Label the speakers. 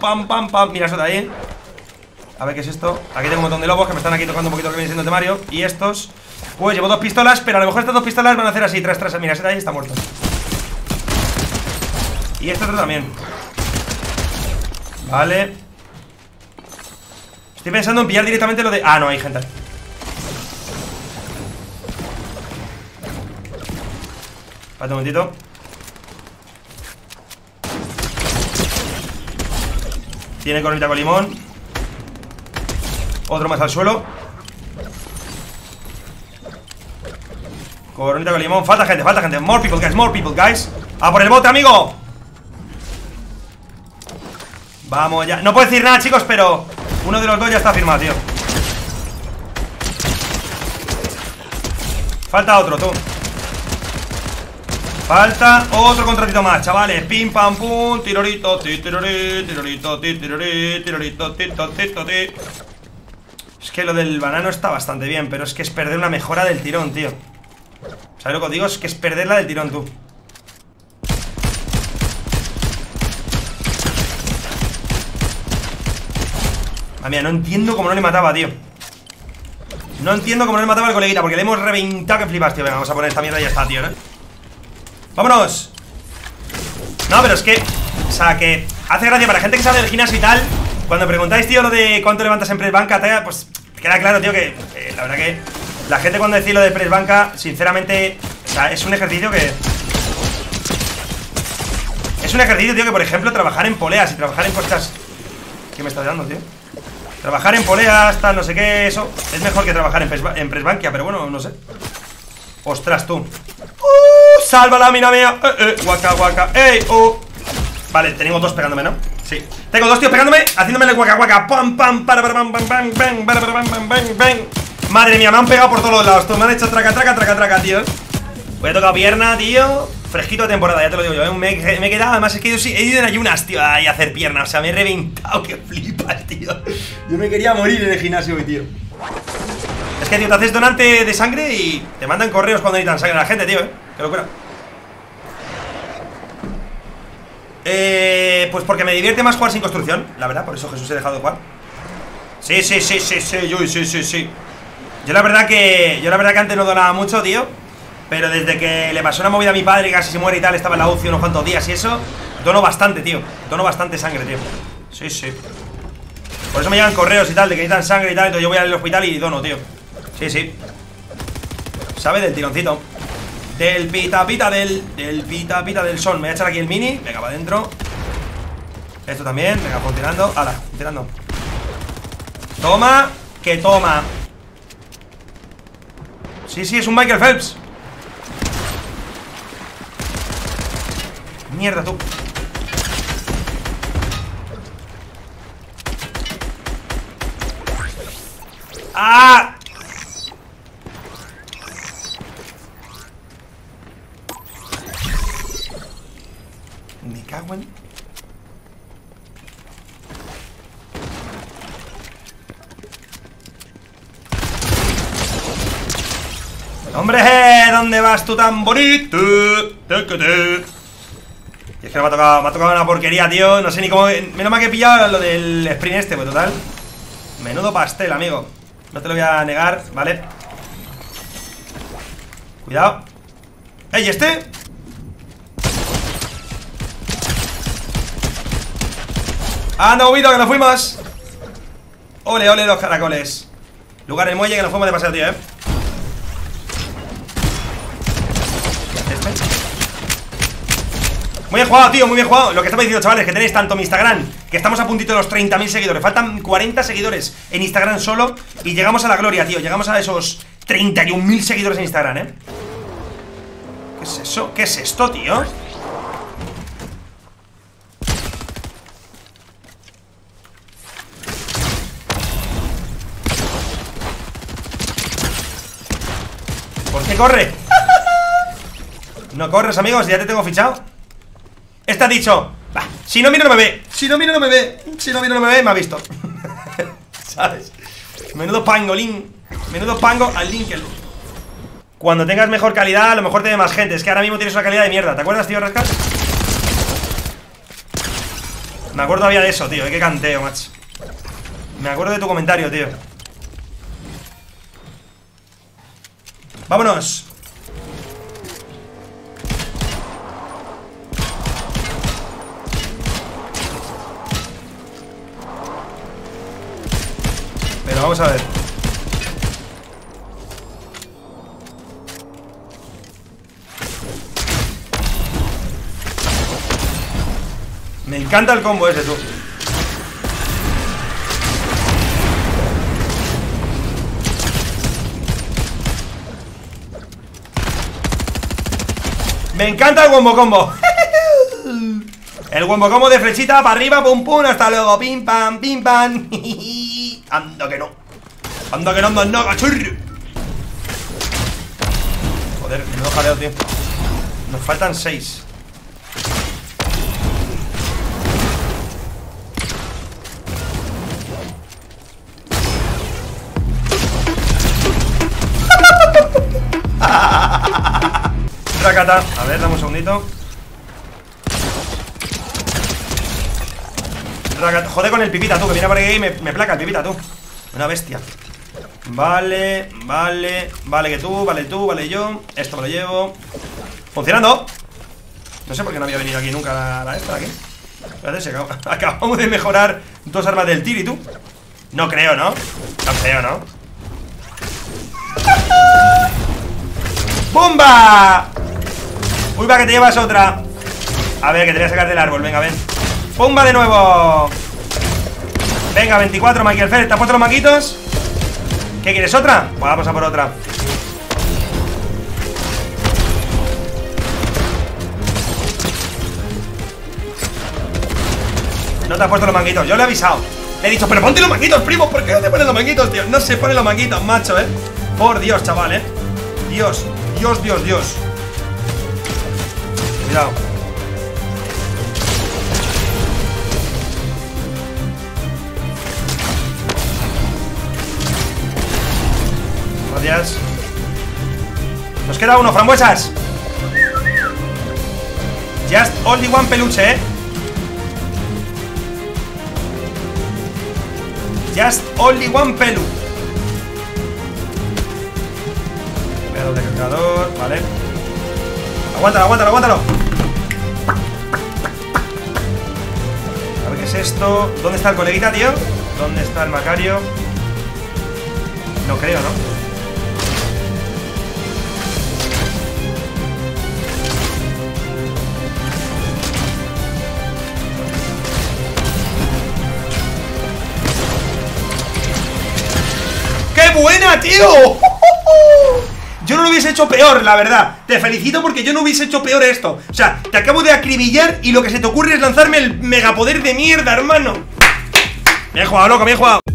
Speaker 1: Pam, pam, pam. Mira eso de ahí. A ver qué es esto. Aquí tengo un montón de lobos que me están aquí tocando un poquito lo que viene siendo el temario. Y estos, pues llevo 2 pistolas, pero a lo mejor estas 2 pistolas van a hacer así, tras. Mira, ese de ahí está muerto. Y este otro también. Vale. Estoy pensando en pillar directamente lo de... Ah, no, hay gente. Espérate un momentito. Tiene coronita con limón. Otro más al suelo. Coronita con limón. Falta gente, falta gente. More people, guys. ¡A por el bote, amigo! Vamos ya. No puedo decir nada, chicos, pero uno de los dos ya está firmado, tío. Falta otro, tú. Falta otro contratito más, chavales. Pim, pam, pum. Tirorito, tirorito, tirorito. Es que lo del banano está bastante bien, pero es que es perder una mejora del tirón, tío. ¿Sabes lo que os digo? Es que es perderla del tirón, tú. Ah, mira, no entiendo cómo no le mataba, tío. No entiendo cómo no le mataba al coleguita, porque le hemos reventado que flipas, tío. Venga, vamos a poner esta mierda y ya está, tío, ¿no? ¡Vámonos! No, pero es que... O sea, que hace gracia para la gente que sabe del gimnasio y tal. Cuando preguntáis, tío, lo de cuánto levantas en press banca, pues queda claro, tío, que la verdad que la gente cuando decís lo de press banca, sinceramente, o sea, es un ejercicio que... Es un ejercicio, tío, que por ejemplo trabajar en poleas y trabajar en cosas... ¿Qué me estás dando, tío? Trabajar en poleas, tal, no sé qué, eso es mejor que trabajar en press banca, pero bueno, no sé. Ostras, tú. ¡Sálvala, mina mía! Guaca, guaca, Vale, tenemos 2 pegándome, ¿no? Sí. Tengo 2 tíos pegándome, haciéndome el guaca, guaca. Pam, pam, para, pam, pam, pam, pam, para, pam, pam, pam, pam. Madre mía, me han pegado por todos los lados, tú. Me han hecho traca, tío. Voy a tocar pierna, tío. Fresquito de temporada, ya te lo digo yo. Me he quedado, además es que yo sí, he ido en ayunas, tío, ahí a hacer pierna. O sea, me he reventado, que flipas, tío. Yo me quería morir en el gimnasio hoy, tío. Es que, tío, te haces donante de sangre y te mandan correos cuando necesitan sangre a la gente, tío, Qué locura. Pues porque me divierte más jugar sin construcción, la verdad, por eso Jesús he dejado de jugar. Sí. Yo la verdad que antes no donaba mucho, tío. Pero desde que le pasó una movida a mi padre y casi se muere y tal, estaba en la UCI unos cuantos días y eso, dono bastante, tío. Dono bastante sangre, tío. Sí. Por eso me llegan correos y tal, de que necesitan sangre y tal. Entonces yo voy al hospital y dono, tío. Sí. ¿Sabe? Del tironcito. Del pita pita del son. Me voy a echar aquí el mini. Venga, va adentro. Esto también. Venga, funcionando. Hala, funcionando. Toma, que toma. Sí, es un Michael Phelps. Mierda, tú. ¡Ah! Me cago en... ¡Hombre! ¿Dónde vas tú tan bonito? Y es que me ha tocado una porquería, tío. No sé ni cómo... Menos mal que he pillado lo del sprint este, pues total. Menudo pastel, amigo. No te lo voy a negar, ¿vale? Cuidado. ¡Ey, este! ¡Anda, movido, que nos fuimos! Ole, los caracoles. Lugar el muelle, que nos fuimos demasiado, tío, Muy bien jugado, tío, muy bien jugado. Lo que estaba diciendo, chavales, que tenéis tanto mi Instagram, que estamos a puntito de los 30.000 seguidores. Faltan 40 seguidores en Instagram solo y llegamos a la gloria, tío. Llegamos a esos 31.000 seguidores en Instagram, ¿Qué es eso? ¿Qué es esto, tío? ¿Por qué corre? No corres, amigos, ya te tengo fichado. Este ha dicho, bah, si no miro no me ve. Si no miro no me ve. Si no miro no me ve, me ha visto. ¿Sabes? Menudo pangolín. Menudo pango al Linkel. Cuando tengas mejor calidad, a lo mejor te ve más gente. Es que ahora mismo tienes una calidad de mierda. ¿Te acuerdas, tío Rascas? Me acuerdo todavía de eso, tío. Qué canteo, macho. Me acuerdo de tu comentario, tío. ¡Vámonos! Pero vamos a ver. Me encanta el combo ese, tú. Me encanta el wombo combo. El wombo combo de flechita para arriba, pum pum, hasta luego. Pim pam, pim pam. Anda que no. Anda que no, anda, no, cachurro. Joder, me lo jaleo, tío. Nos faltan 6. Racata. A ver, dame un segundito. Racata. Joder con el pipita, tú, que viene por aquí y me placa el pipita, tú. Una bestia. Vale, vale. Vale que tú, vale yo. Esto me lo llevo. Funcionando. No sé por qué no había venido aquí nunca la esta aquí. Espérate, acabamos de mejorar 2 armas del Tiri, tú. No creo, ¿no? No creo, ¿no? ¡Pumba! Uy, va, que te llevas otra. A ver, que te voy a sacar del árbol, venga, ven. ¡Pumba de nuevo! Venga, 24, Michael Phelps. ¿Te has puesto los manguitos? ¿Qué quieres, otra? Pues vamos a por otra. No te has puesto los manguitos, yo le he avisado. Le he dicho, pero ponte los manguitos, primo. ¿Por qué no te pones los manguitos, tío? No se ponen los manguitos, macho, Por Dios, chaval, Dios, Dios, Dios, Dios. Cuidado. Gracias. Nos queda uno, frambuesas. Just only one peluche, Just only one pelu. Doble cargador, vale. Aguántalo, aguántalo, aguántalo. A ver qué es esto. ¿Dónde está el coleguita, tío? ¿Dónde está el Macario? No creo, ¿no? ¡Qué buena, tío! Yo no lo hubiese hecho peor, la verdad. Te felicito porque yo no hubiese hecho peor esto. O sea, te acabo de acribillar y lo que se te ocurre es lanzarme el megapoder de mierda, hermano. Bien jugado, loco, bien jugado.